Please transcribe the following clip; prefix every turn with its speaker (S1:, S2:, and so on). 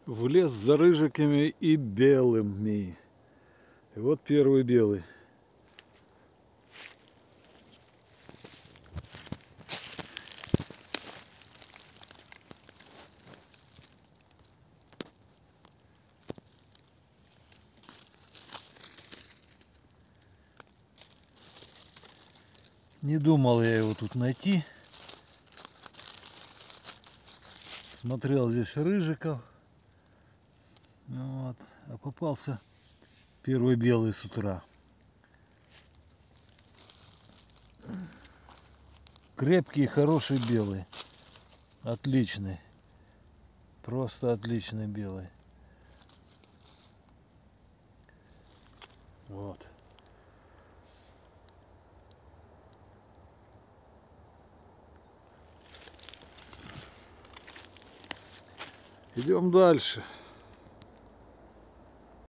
S1: В лес за рыжиками и белыми. И вот первый белый. Не думал я его тут найти. Смотрел здесь рыжиков. Вот. А попался первый белый с утра. Крепкий, хороший белый. Отличный. Просто отличный белый. Вот. Идем дальше.